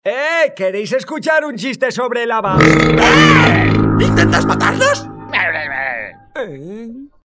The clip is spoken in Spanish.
¿Queréis escuchar un chiste sobre lava? ¿Intentas matarnos?